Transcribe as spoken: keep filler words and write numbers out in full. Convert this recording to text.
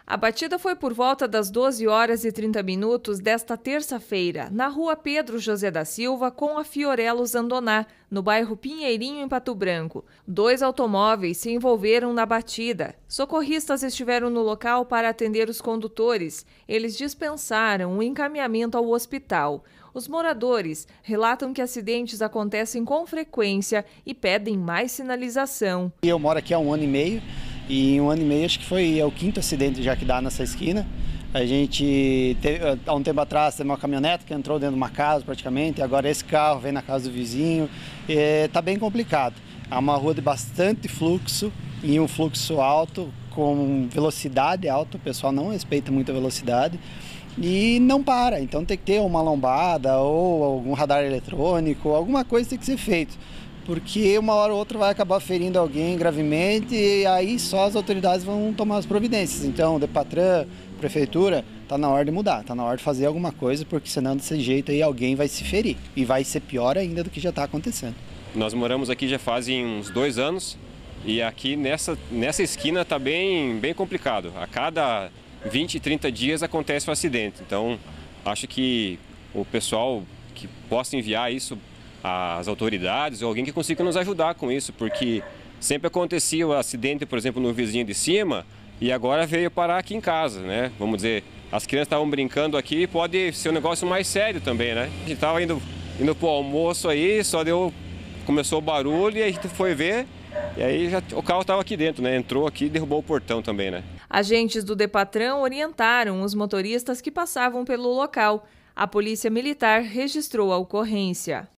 A batida foi por volta das doze horas e trinta minutos desta terça-feira, na rua Pedro José da Silva, com a Fiorello Zandoná, no bairro Pinheirinho, em Pato Branco. Dois automóveis se envolveram na batida. Socorristas estiveram no local para atender os condutores. Eles dispensaram o encaminhamento ao hospital. Os moradores relatam que acidentes acontecem com frequência e pedem mais sinalização. Eu moro aqui há um ano e meio. E em um ano e meio, acho que foi é o quinto acidente já que dá nessa esquina. A gente, teve, há um tempo atrás, teve uma caminhonete que entrou dentro de uma casa praticamente, e agora esse carro vem na casa do vizinho. Está bem complicado. É uma rua de bastante fluxo e um fluxo alto, com velocidade alta, o pessoal não respeita muito a velocidade e não para. Então tem que ter uma lombada ou algum radar eletrônico, alguma coisa tem que ser feita. Porque uma hora ou outra vai acabar ferindo alguém gravemente e aí só as autoridades vão tomar as providências. Então, Depatran, Prefeitura, está na hora de mudar, está na hora de fazer alguma coisa, porque senão desse jeito aí alguém vai se ferir e vai ser pior ainda do que já está acontecendo. Nós moramos aqui já fazem uns dois anos e aqui nessa, nessa esquina está bem, bem complicado. A cada vinte, trinta dias acontece um acidente, então acho que o pessoal que possa enviar isso às autoridades ou alguém que consiga nos ajudar com isso, porque sempre acontecia o acidente, por exemplo, no vizinho de cima e agora veio parar aqui em casa, né? Vamos dizer, as crianças estavam brincando aqui, pode ser um negócio mais sério também, né? A gente estava indo, indo para o almoço aí, só deu, começou o barulho e a gente foi ver e aí já, o carro estava aqui dentro, né? Entrou aqui e derrubou o portão também, né? Agentes do Depatran orientaram os motoristas que passavam pelo local. A Polícia Militar registrou a ocorrência.